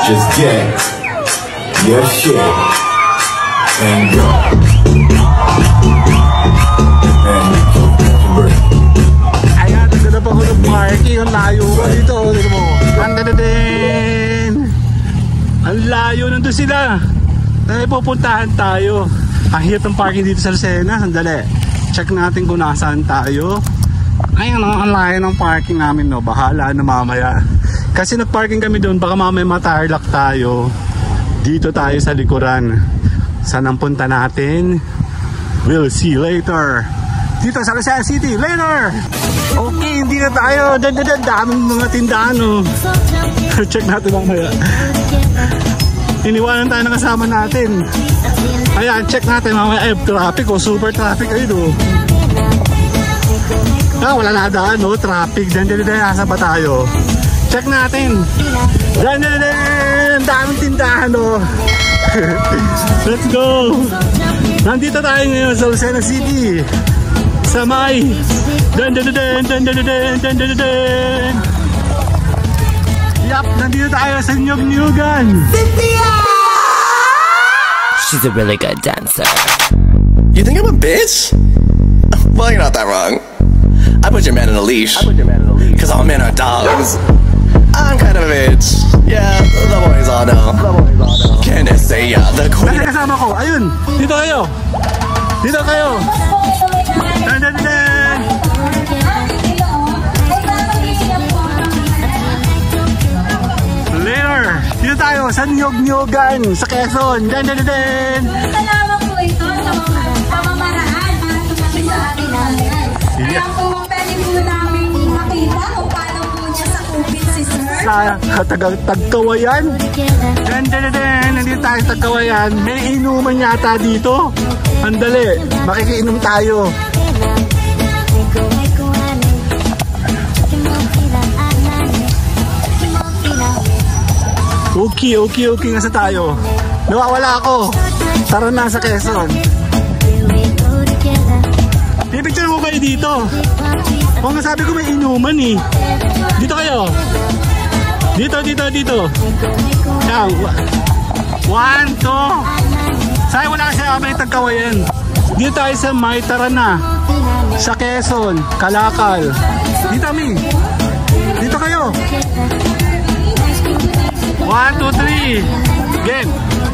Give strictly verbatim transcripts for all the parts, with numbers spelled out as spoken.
Just get your shit and go. And convert. Ayan, nagdala pa ko ng parking. Ang layo ko dito. Dito mo. Andadadin! Ang layo, nandun sila. Dahil pupuntahan tayo. Ang hirap ng parking dito sa Lucena. Sandali. Check natin kung nasaan tayo. Ayun, ang layo ng parking namin, no. Bahala na mamaya. Kasi nag-parking kami doon, baka mamaya ma-tarlac tayo. Dito tayo sa likuran. Saan ang punta natin? We'll see later. Dito sa Lucena City, later! Okay, hindi na tayo. Dan-dan-dan, daming mga tindahan, no. Check natin mamaya. Iniwanan tayo ng kasama natin. Ayan, check natin mamaya. Ay, traffic, oh. Super traffic, ayun, oh. Ah, wala na daan, no. Traffic. Dan-dan-dan, nasa ba tayo? Check natin. Dan-dan-dan, daming tindahan, oh. Let's go. Nandito tayo ngayon sa Lucena City. Sa may Dan-dan-dan, dan-dan-dan, dan-dan-dan. Yup, nandito tayo sa Nyug-Nyugan. She's a really good dancer. You think I'm a bitch? Well, you're not that wrong. I put your man in a leash. Cause all men are dogs. I'm kind of a bitch. Yeah, the boys all know. Candace say yeah, the queen. Nasa kasama ko, ayun, dito kayo. Dito kayo. Dan-dan-dan. Later, dito tayo sa Nyug-Nyugan, sa Quezon. Dan-dan-dan. Salamat po ito sa mga pamamaraan para tumating sa atin natin. Kaya po, pwede po namin makita kung paano po niya sa ubin si sir. Sa Tagkawayan. Dan-dan-dan. Nandito tayo sa Tagkawayan. May inuman yata dito. Andali, makikiinom tayo. Okay, okay, okay nga sa tayo. Nawawala ako. Tara na sa Quezon. Pipicture ko kayo dito. Kung nasabi ko may inuman eh. Dito kayo. Dito, dito, dito. Yan. One, two. Sa'yo wala kasi kami Tagkawayan. Dito tayo sa May Tarana. Sa Quezon, Kalakal. Dito kami. Dito kayo. One, two, three. Again.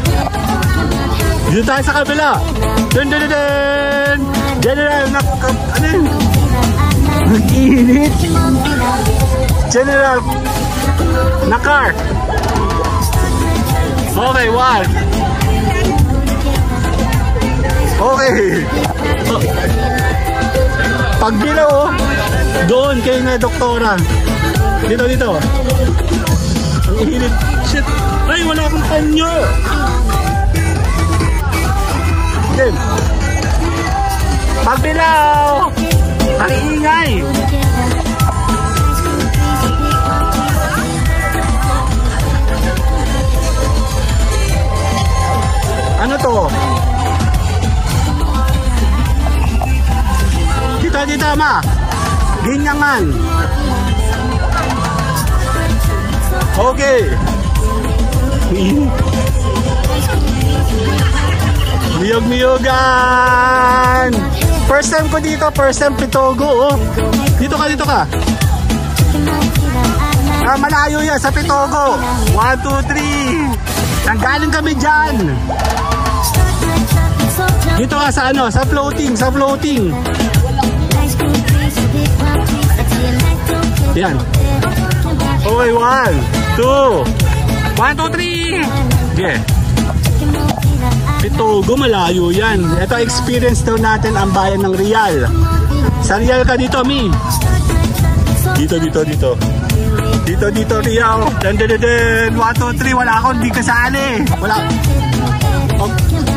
Dito tayo sa kabila. Dun, dun, dun, dun. General, nak... Ano yun? Nag-iinit. General. Nakar. Okay, one. Okay. Oh. Pagbilaw, oh. Doon kayo na doktora. Dito, dito. Ang init. Shit. Ay, wala akong panyo. Then, pagbilaw. Ang ingay. Ano to? Dito, dito, ma. Ginyangan. Okay. Miyog-Miyugan. First time ko dito, first time Pitogo, oh. Dito ka, dito ka. Ah, malayo yan sa Pitogo. One, two, three. Nanggaling kami dyan. Dito ka sa ano, sa floating, sa floating. Yan. Okay, one, two. One, two, three. Yeah. Pitogo, malayo yan. Ito, experience daw natin ang bayan ng Real. Sa Real ka dito, Mi. Dito, dito, dito. Dito, dito, Real. Dan, dan, dan, dan. One, two, three. Wala ako, hindi kasali. Wala. Oh.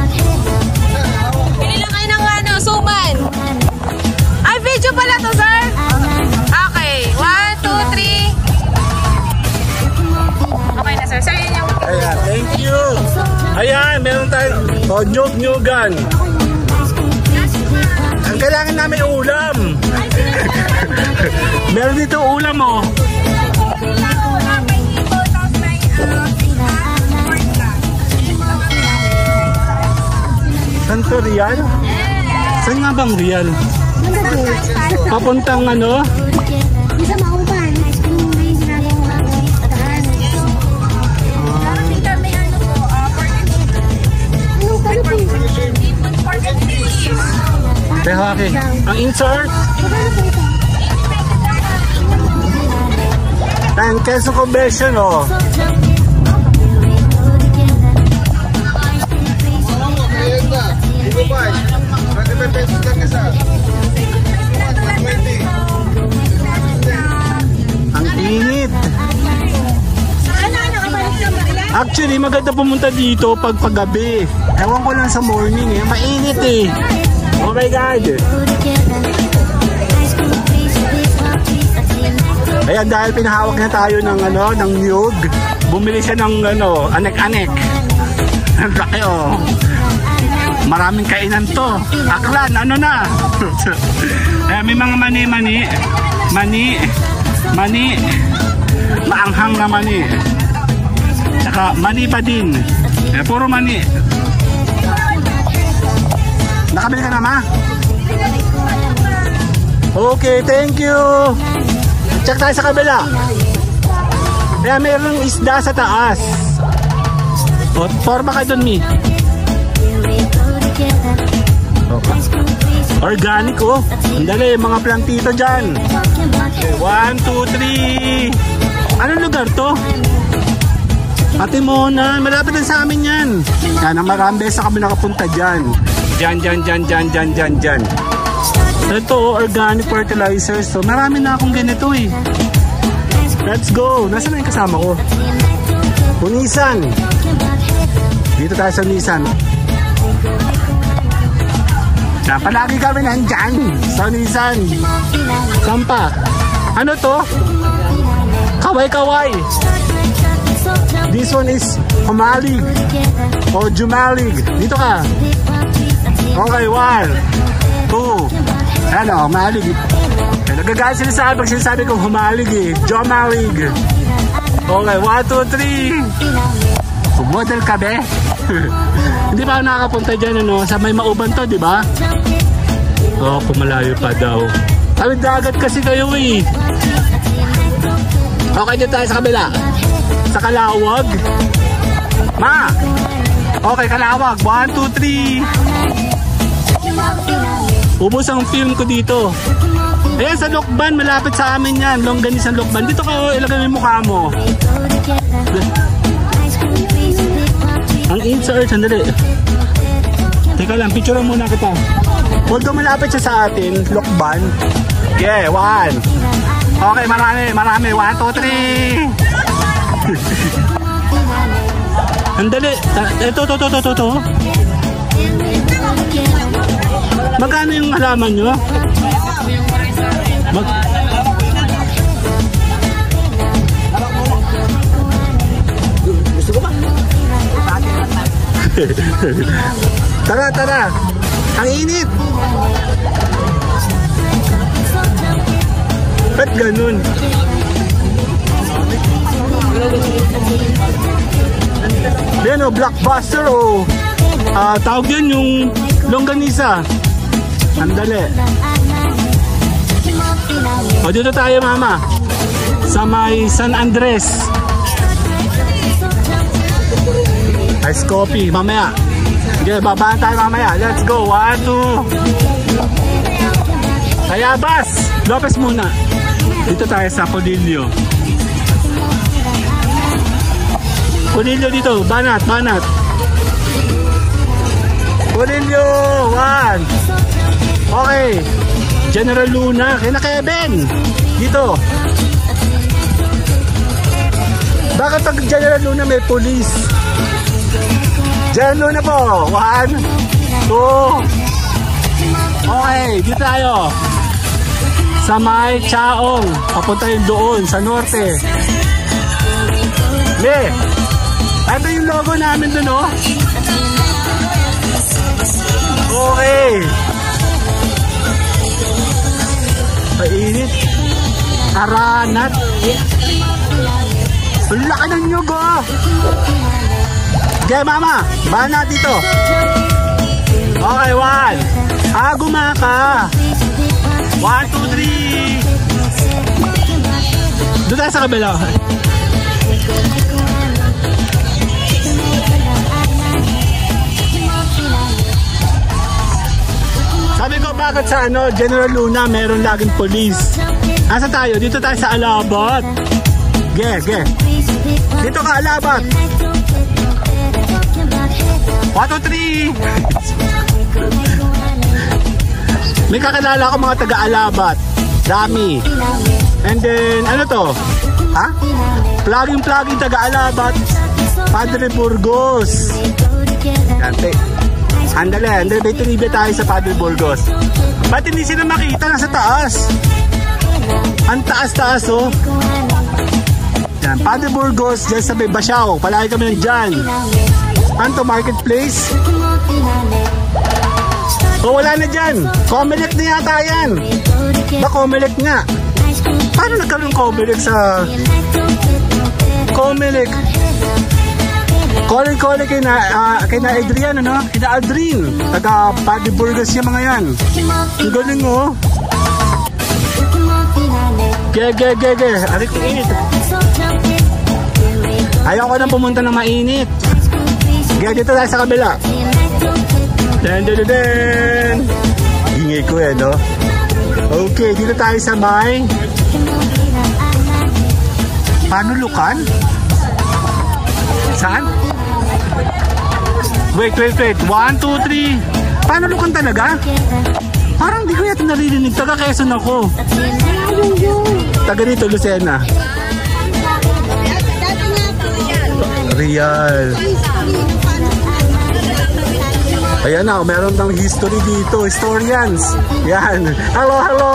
Pili lang kayo ng ano, suman. Ay, video pala to, sir. Okay. One, two, three. Okay na, sir. Sir, yun yung... Ayan, thank you. Ayan, meron tayo. Oh, Nyug-Nyugan. Ang kailangan namin ulam. Meron dito ulam, oh. Saan to, Real? Saan nga bang Real? Papuntang ano? Isa mauban. May ginagawa mga daan. Darating kami ano po, Pero okay. Ang insert? And Quezon Convention, oh. Ang init. Actually, maganda pumunta dito pag paggabi. Ewan ko lang sa morning eh. Mainit eh. Oh my God. Ayan, dahil pinahawak na tayo ng ano, ng niyog. Bumili siya ng ano, anek-anek. Ang laki oh. Maraming kainan to. Aklan, ano na? Ayan, may mga mani-mani. Mani. Mani. Maanghang na mani. Saka mani pa din. Ayan, puro mani. Nakabili ka na, ma? Okay, thank you. Check tayo sa kabila. Kaya mayroong isda sa taas. O, forma ka dun, Mi. Okay. Organic, oh. Ang dali, mga plantito dyan. Okay, one, two, three. Anong lugar to? Patimonan. Malapit lang sa amin yan. Yan, ang marami beses na kami nakapunta dyan. Dyan, dyan, dyan, dyan, dyan, dyan, dyan. Ito, organic fertilizers. So, marami na akong ganito eh. Let's go. Nasaan na yung kasama ko? Nissan. Dito tayo sa Nissan. Na, palagi kami nandyan sa Nissan. Sampa. Ano to? Kaway-kaway. This one is Humalig. O Jumalig. Dito ka. Okay, one. Two. Ano, Humalig. Nagagalit sila sa akin pag sinasabi kong Humalig eh. Jomalig. Okay, one, two, three. Model ka be? Hindi pa ako nakakapunta dyan ano, sa may Mauban to, di ba? Oo, oh, pumalayo pa daw. Kami dagat kasi kayo eh. Okay, dito tayo sa kabila. Sa Kalawag. Ma! Okay, Kalawag. One, two, three. Ubus ang film ko dito. Ayan, sa Lokban, malapit sa amin yan. Longganisa Lokban. Dito ka, ilagay mo yung mukha mo. Ang insert, sandali. Teka lang, picture muna kita. Although malapit siya sa atin, Lokban. Okay, one. Okay, marami, marami. One, two, three. Sandali. Ito, ito, ito, ito, ito. Magkano yung halaman nyo? Mag... Gusto ko ba? Tara, tara. Ang init. Ba't ganun? Yan o, Blockbuster o. Uh, tawag yan yung longganisa. Andali. O, dito tayo mama. Sa may San Andres. Ice coffee, mamaya. Okay, babaan tayo mamaya. Let's go. One, two. Tayabas. Lopez muna. Dito tayo sa Codillo. Codillo dito. Banat, banat. Codillo. One. Okay. General Luna. Kina Kevin. Dito. Bakit pag General Luna may police? General Luna po. One. Two. Okay. Dito tayo. Sa may Chaong. Papunta yung doon. Sa norte. Le. Ito yung logo namin doon, oh. Okay. Painit. Aranat. Ang laki ng nyug, oh. Okay, mama. Banat dito. Okay, one. Ah, gumaka. One, two, three. Doon tayo sa kabila. Sabi ko, bakit sa ano, General Luna meron laging police? Asa tayo? Dito tayo sa Alabot. Ge, ge. Dito ka, Alabot. one, two, three. May kakilala ko mga taga-Alabot. Dami. And then, ano to? Ha? Pluging-pluging taga-Alabot. Padre Burgos. Yan, te. Andale, andale, may trivia tayo sa Padre Burgos. Ba't hindi sila makita? Nasa taas. Ang taas-taas, oh. Yan, Padre Burgos, dyan sa may Basyaw. Palagi kami nandyan. Anto, marketplace? O, wala na dyan. Comelec na yata yan. Ba, Comelec nga. Paano nagkaroon Comelec sa... Comelec? Calling-calling kay na, uh, kay na Adrian, ano? Kay na Aldrin. Taga Padre Burgos yung mga yan. Ang galing, oh. Ge, ge, ge, ge. Arik ko init. Ayaw ko nang pumunta ng mainit. Ge, dito tayo sa kabila. Den, den, den, den. Ingay ko eh, no? Okay, dito tayo sa may... Panulukan? Saan? Wait, wait, wait. One, two, three. Panulukan talaga? Parang di ko yata naririnig. Taga Quezon ako. Taga dito, Lucena. Real. Ayan na, meron ng history dito. Historians. Yan. Hello, hello.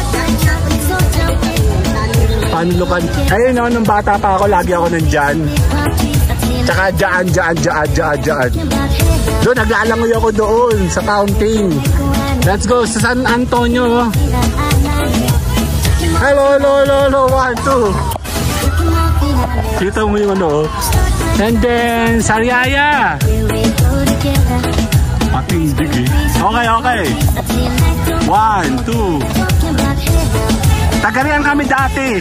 Panulukan. Ayun no, nung bata pa ako, lagi ako nandyan. Tsaka dyan, dyan, dyan, dyan, dyan. Doon, naglalangoy ako doon sa fountain. Let's go sa San Antonio. Hello, hello, hello, hello. One, two. Kita mo yung ano. And then, Sariaya. Patindig eh. Okay, okay. One, two. Tagarian kami dati.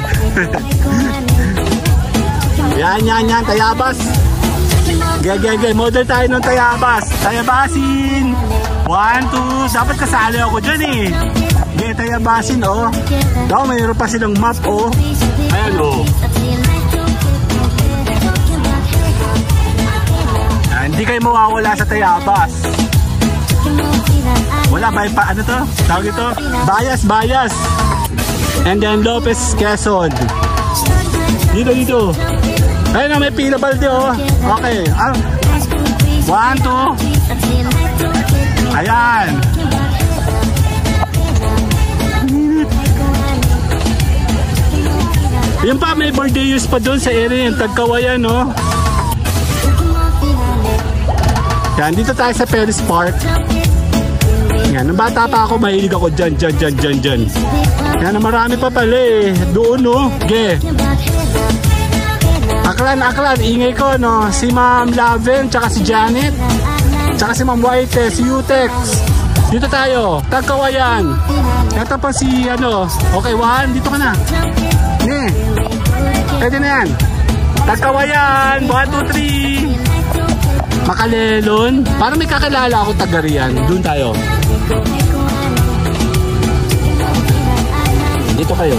Yan, yan, yan. Tayabas. Ge, ge, ge. Model tayo ng Tayabas. Tayabasin. One, two. Dapat kasali ako dyan eh. Ge, Tayabasin, oh. Daw, mayroon pa silang map, oh. Ayan, oh. Ah, hindi kayo mawawala sa Tayabas. Wala ba pa, ano to? Tawag ito? Bias, bias. And then Lopez, Quezon. Dito, dito. Ayun na, may pila balde, oh. Okay. Ah. One, two. Ayan. Yan pa, may Bordeaux pa doon sa area yung Tagkawayan, no? Yan, dito tayo sa Perris Park. Yan, nung bata pa ako, mahilig ako dyan, dyan, dyan, dyan, dyan. Yan, marami pa pala eh. Doon, no? Ge. Aklan, aklan, ingay ko, no? Si Ma'am Laven, tsaka si Janet, tsaka si Ma'am White, si Utex. Dito tayo, Tagkawayan. Ito pa si, ano, okay, one, dito ka na. Ne, pwede na yan. Tagkawayan, one, two, three. Makalelon. Parang may kakilala ako taga-riyan. Doon tayo. Dito kayo.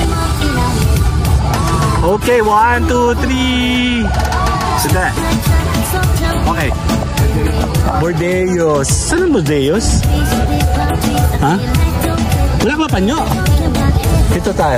Okay, one, two, three. Sige. Okay. Bordeaux. Saan ang Bordeaux? Ha? Wala ba panyo? Dito tayo.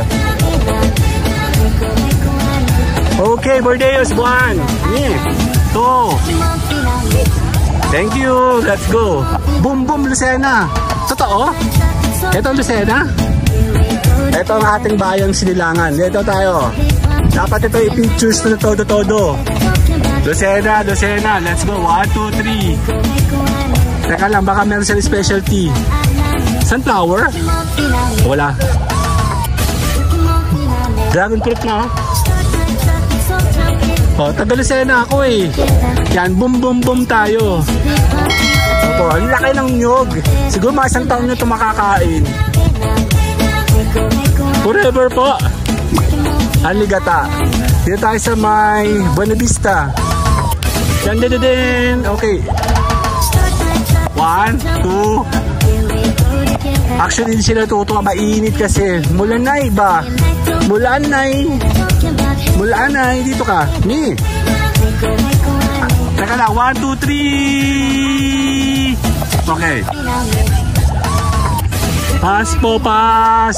Okay, Bordeaux. One. Yeah. Two. Thank you. Let's go. Boom, boom, Lucena. Totoo? Ito, Lucena? Ito ang ating bayang Sinilangan. Ito tayo. Dapat ito i-pictures na todo-todo. Lucena, Lucena. Let's go. One, two, three. Teka lang, baka meron siyang specialty. Sunflower? Wala. Dragon fruit na, oh. Oh, Tagalusena ako eh. Yan, boom boom boom tayo. Opo, ang laki ng nyog. Siguro mga isang taon nyo ito makakain. Forever po. Aligata. Dito tayo sa may Buena Vista. Yan din din. Okay. One, two. Actually, hindi sila tutuwa. Mainit kasi. Mulanay ba? Mulanay. Mulanay. Dito ka. Mi. Teka na. One, two, three. Okay. Pass po, pass.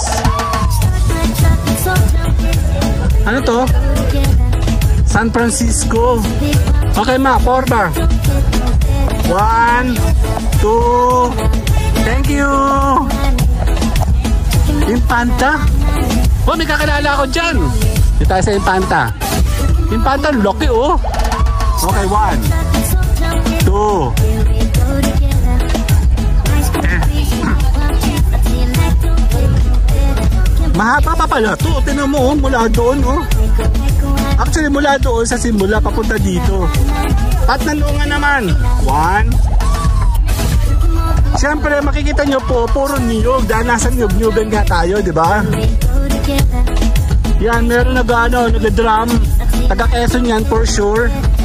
Ano to? San Francisco. Okay ma, forma. One, two. Thank you. Infanta. Oh, may kakilala ako dyan. Dito tayo sa Infanta. Infanta, loki oh. Okay, one, two. Eh. Mahaba pa pala to. Tinan mo oh, mula doon oh. Actually mula doon sa simula papunta dito. At nanungan naman. One. Siyempre makikita nyo po, puro niyog. Dahil nasa niyog-niyogan nga tayo, di ba? Yan, meron nag ano, nag-drum. Taga-Quezon yan for sure.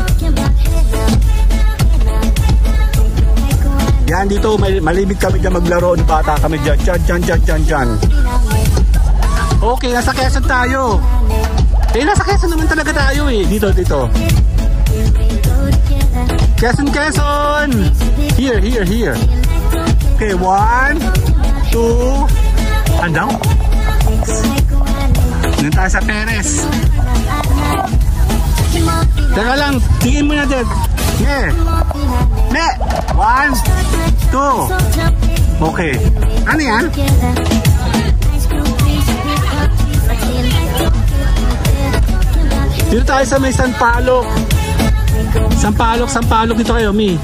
Yan, dito malibig kami dyan maglaro. Bata kami dyan, dyan, dyan, dyan, dyan, dyan. Okay, nasa Quezon tayo. Eh, nasa Quezon naman talaga tayo eh. Dito, dito. Quezon, Quezon. Here, here, here. Okay, one, two. Andaw? Nandun tayo sa Perez. Teka lang, tingin mo na din. Ne. Ne. One, two. Okay. Ano yan? Dito tayo sa may Sampaloc. Sampaloc, Sampaloc. Dito kayo, Mi.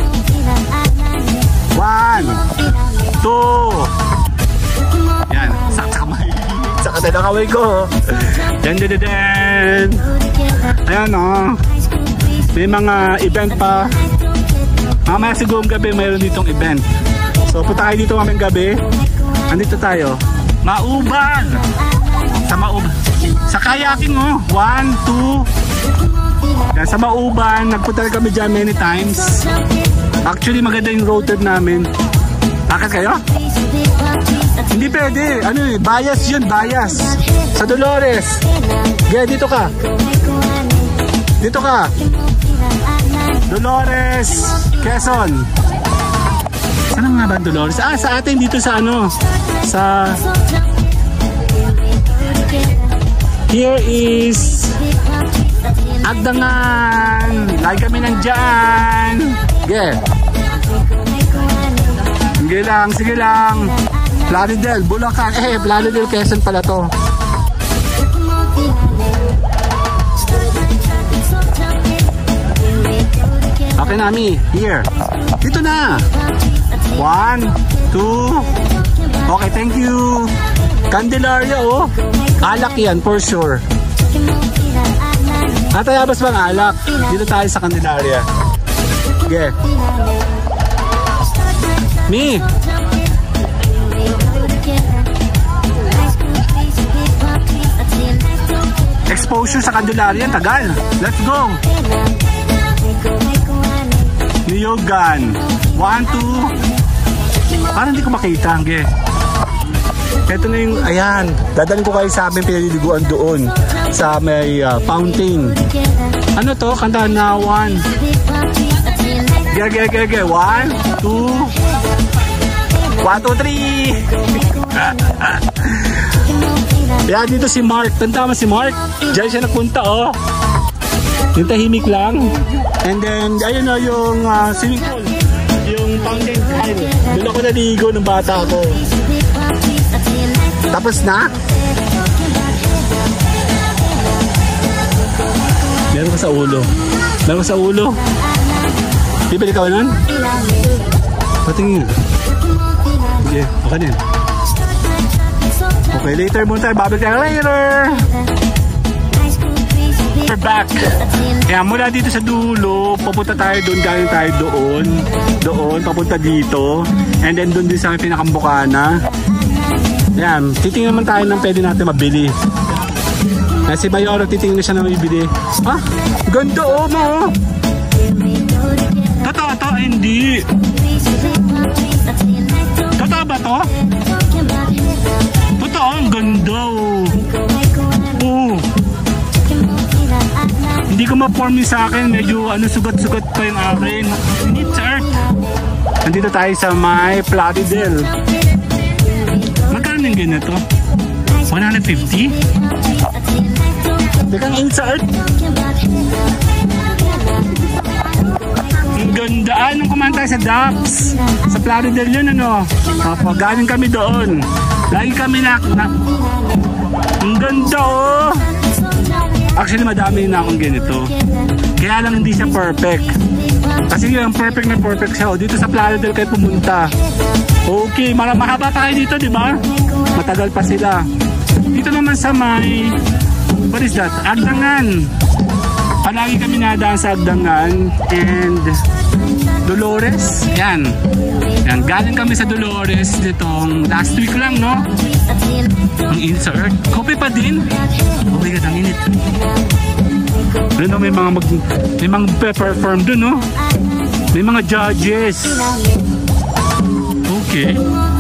One, two. Yan, sakta kamay. Sakta na kamay ko. Dan, dan, dan, dan. Ayan o. Oh. May mga event pa. Mamaya siguro gabi mayroon ditong event. So punta kayo dito mamayang gabi. Andito tayo. Mauban. Sa Mauban. Sa kayaking oh. One, two. Yan, sa Mauban. Nagpunta kami dyan many times. Actually maganda yung road trip namin. Bakit kayo? Hindi pwede. Ano eh, bias yun, bias. Sa Dolores. Gaya, dito ka. Dito ka. Dolores, Quezon. Saan nga ba Dolores? Ah, sa atin dito sa ano? Sa... Here is... Agdangan. Lagi kami nandyan. Yeah. Sige lang, sige lang. Plaridel, Bulacan. Eh, Plaridel, Quezon pala to. Okay, Nami. Here. Dito na. One, two. Okay, thank you. Candelaria, oh. Alak yan, for sure. Natayabas bang alak? Dito tayo sa Candelaria. Okay. Mi. Exposure sa Candelaria, tagal. Let's go. Niyogan. One, two. Parang hindi ko makita. Okay. Ito na yung, ayan. Dadalhin ko kayo sa aming pinaliliguan doon. Sa may uh, fountain. Ano to? Kanta na one. Ge, ge, ge, ge. One, two. One, two, three. Yan, dito si Mark. Tanda mo si Mark? Diyan siya nagpunta, oh. Yung tahimik lang. And then, ayun na yung uh, swimming pool. Yung fountain tile. Doon ako naligo ng bata ko. Tapos na? Meron ka sa ulo. Meron ka sa ulo. Bibili ka ba nun? Patingin. Okay, okay din. Okay, later muna tayo. Babalik tayo later. We're back. Kaya mula dito sa dulo, papunta tayo doon, galing tayo doon. Doon, papunta dito. And then doon din sa pinakambukana. Yan, titingnan naman tayo ng pwede natin mabili. Kasi si Mayoro, titingnan siya na mabili. Ah, ganda oh mo. Totoo to? Hindi. Totoo ba to? Totoo, ang ganda oh. Oo. Hindi ko ma-form sa akin, medyo ano, sugat-sugat pa yung akin. Need shirt. Nandito tayo sa may Plaridel. Magkano yung ganito? one fifty? Dekang insert. Ang ganda. Anong kumanta sa Dax? Sa Plaridel yun ano? Opo, galing kami doon. Lagi kami na... na ang ganda oh! Actually, madami na akong ganito. Kaya lang hindi siya perfect. Kasi yung perfect na perfect siya. O, dito sa Plaridel kayo pumunta. Okay, mahaba pa kayo dito, di ba? Matagal pa sila. Dito naman sa may... What is that? Agdangan. Palagi kami nadaan sa Agdangan. And... Dolores. Yan. Yan. Galing kami sa Dolores ditong last week lang, no? Ang insert. Kopi pa din. Oh my God, ang init. Doon may mga mag, may mga perform doon, no? May mga judges. Okay.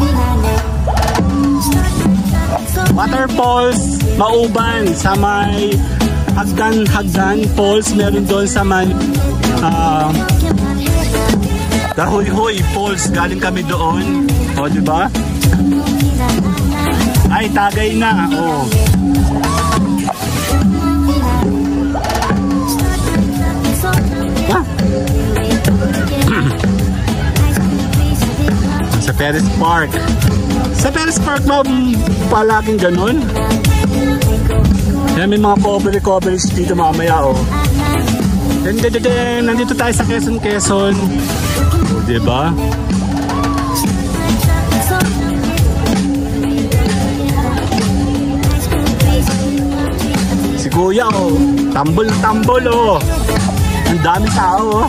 Waterfalls, Mauban, sa may Hagdan-Hagdan Falls, meron doon sa may uh, Dahoy-Hoy Falls, galing kami doon. O, diba? Ay, Tagay na. O. Ah. Sa Perez Park. Sa Perez Park ba palaging ganun? Yan, may mga cover-coverage dito mamaya, oh. Den, den, den, den. Nandito tayo sa Quezon, Quezon. O, diba? Si Kuya, oh. Tambol-tambol, oh. Ang dami tao, oh.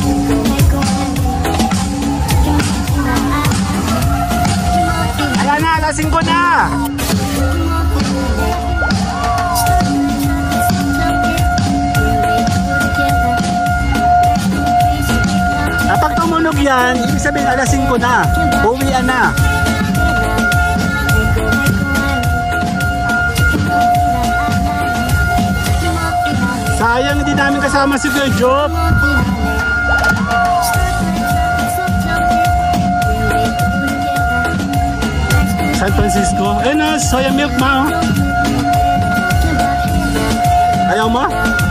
Ala na, alasing ko na. Kapag tumunog yan, ibig sabihin alasing ko na. Uwian na. Sayang hindi namin kasama si Kuya Job. San Francisco. Eh no, soya milk ma. Ayaw mo?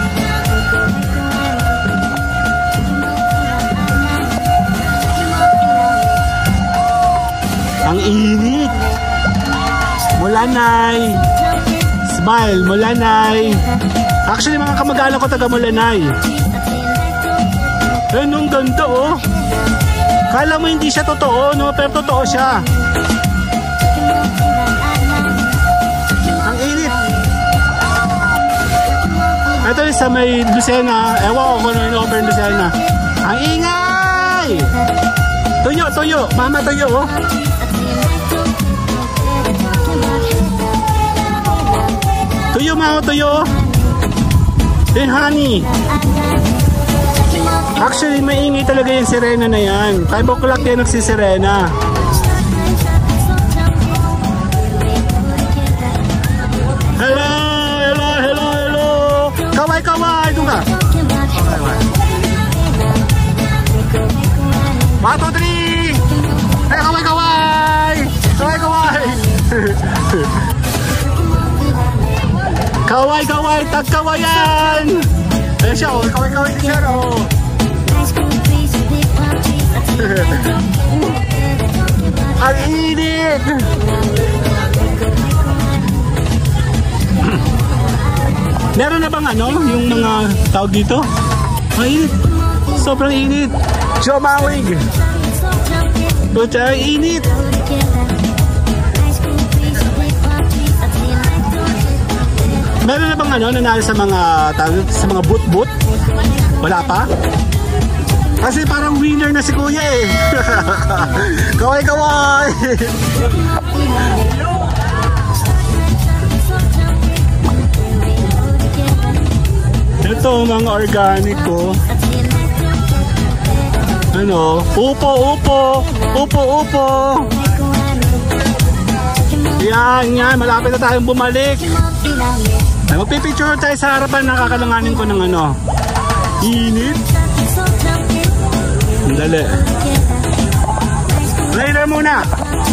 Ang init. Mulanay. Smile, Mulanay. Actually, mga kamag-anak ko taga Mulanay. Eh, nung ganda, oh. Kala mo hindi siya totoo, no? Pero totoo siya. Ang init. Ito yung sa may Lucena. Ewan ko kung ano yung over Lucena. Ang ingay! Tuyo, tuyo. Mama, tuyo, oh. Tuyo, mama, tuyo. Eh, honey. Actually, maingay talaga yung sirena na yan. five o'clock yan nagsisirena. Hello, hello, hello, hello. Kaway, kaway. Doon ka. one, two, three. Eh, kaway, kaway. Kaway, kaway. Kaway, kaway, tagkawayan! Ayan siya, oh. Kaway, kaway din siya, oh. Ang init! Meron na bang ano, yung mga tawag dito? Ang init. Sobrang init. Jomawig. Pucha, init. Meron na bang ano, nanalo sa mga, sa mga boot-boot? Wala pa? Kasi parang winner na si Kuya eh. Kaway-kaway! Ito, mga organic ko. Ano? Upo, upo! Upo, upo! Yan, yan. Malapit na tayong bumalik. Ay, magpipicture tayo sa harapan. Nakakalanganin ko ng ano. Init. Dali. Later muna.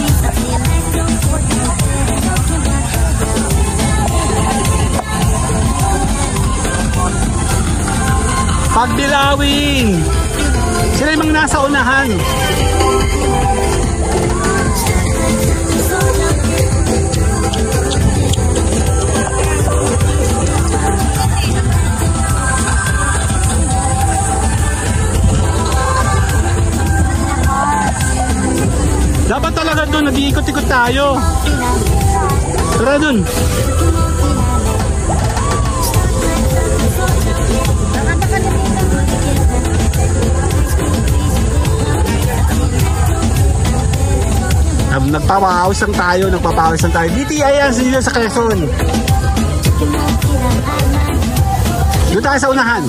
Pagdilawin. Sila yung mga nasa unahan. Dapat talaga doon, nag-iikot-ikot tayo. Tara doon. Nagpapawas lang tayo, nagpapawas lang tayo. D T I yan, sila sa Quezon. Doon tayo sa unahan.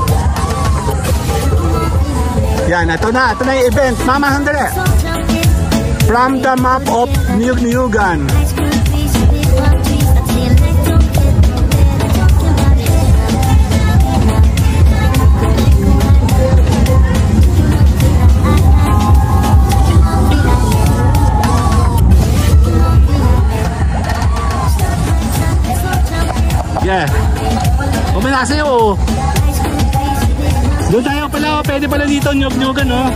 Yan, ito na, ito na yung event. Mama, sandali. From the map of Niyug-Niyugan. Yeah. Umanasa yun. Doon tayo pala, pwede pala dito Niyug-Niyugan, no?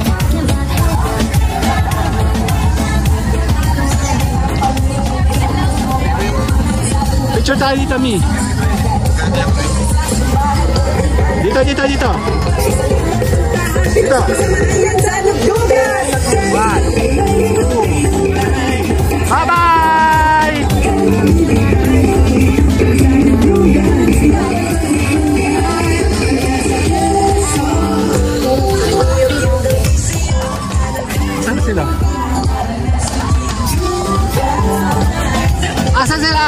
Picture tayo dito, Mi. Dito, dito, dito. Dito. One, two, bye-bye! Saan sila? Asan sila?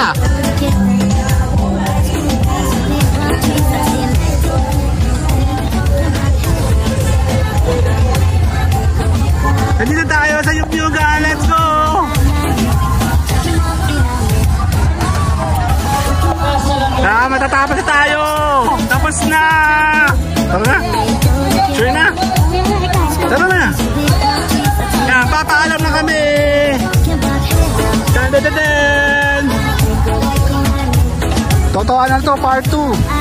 Nandito tayo sa Niyug-Niyugan. Let's go! Ah, matatapos na tayo! Tapos na! Tara na! Sure na! Tara na! Yan, papaalam na kami! Dan-dan-dan-dan! Totohanan to, part two!